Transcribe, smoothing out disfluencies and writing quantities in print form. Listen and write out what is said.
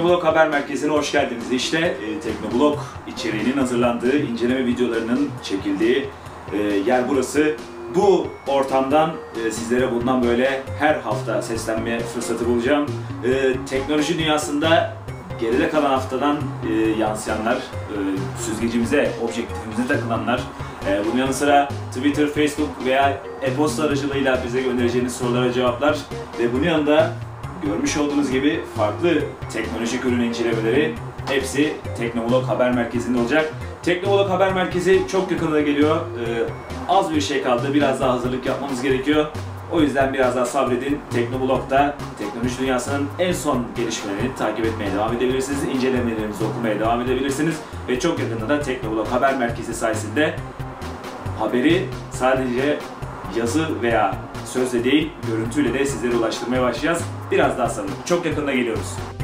Teknoblog Haber Merkezi'ne hoş geldiniz. İşte Teknoblog içeriğinin hazırlandığı, inceleme videolarının çekildiği yer burası. Bu ortamdan sizlere bundan böyle her hafta seslenme fırsatı bulacağım. Teknoloji dünyasında geride kalan haftadan yansıyanlar, süzgecimize, objektifimize takılanlar, bunun yanı sıra Twitter, Facebook veya e-posta aracılığıyla bize göndereceğiniz sorulara cevaplar ve bunun yanında görmüş olduğunuz gibi farklı teknolojik ürün incelemeleri hepsi Teknoblog Haber Merkezi'nde olacak. Teknoblog Haber Merkezi çok yakında geliyor. Az bir şey kaldı. Biraz daha hazırlık yapmamız gerekiyor. O yüzden biraz daha sabredin. Teknoblog'da teknoloji dünyasının en son gelişmelerini takip etmeye devam edebilirsiniz. İncelemelerimizi okumaya devam edebilirsiniz. Ve çok yakında da Teknoblog Haber Merkezi sayesinde haberi sadece yazı veya sözle değil, görüntüyle de sizlere ulaştırmaya başlayacağız. Biraz daha sabredin. Çok yakında geliyoruz.